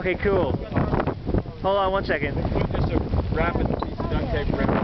Okay, cool. Hold on one second. Just a rapid piece of duct tape around.